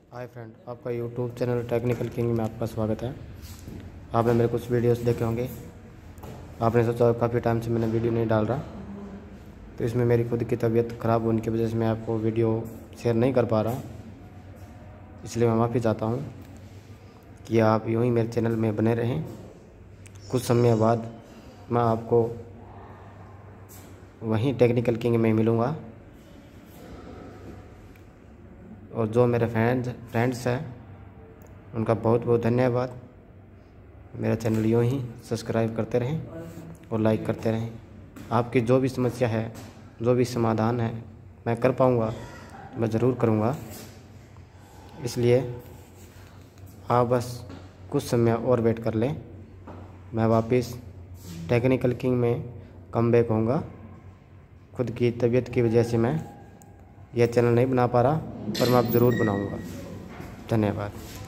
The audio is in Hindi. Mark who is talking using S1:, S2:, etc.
S1: हाय फ्रेंड, आपका यूट्यूब चैनल टेक्निकल किंग में आपका स्वागत है। आपने मेरे कुछ वीडियोस देखे होंगे। आपने सोचा काफ़ी टाइम से मैंने वीडियो नहीं डाल रहा, तो इसमें मेरी खुद की तबीयत ख़राब होने की वजह से मैं आपको वीडियो शेयर नहीं कर पा रहा। इसलिए मैं माफ़ी चाहता हूँ कि आप यूँ ही मेरे चैनल में बने रहें। कुछ समय बाद मैं आपको वहीं टेक्निकल किंग में मिलूँगा। और जो मेरे फ्रेंड्स हैं उनका बहुत बहुत धन्यवाद। मेरा चैनल यूँ ही सब्सक्राइब करते रहें और लाइक करते रहें। आपकी जो भी समस्या है, जो भी समाधान है, मैं कर पाऊँगा तो मैं ज़रूर करूँगा। इसलिए आप बस कुछ समय और वेट कर लें। मैं वापस टेक्निकल किंग में कम बैक होऊंगा। खुद की तबीयत की वजह से मैं यह चैनल नहीं बना पा रहा, पर मैं अब ज़रूर बनाऊँगा। धन्यवाद।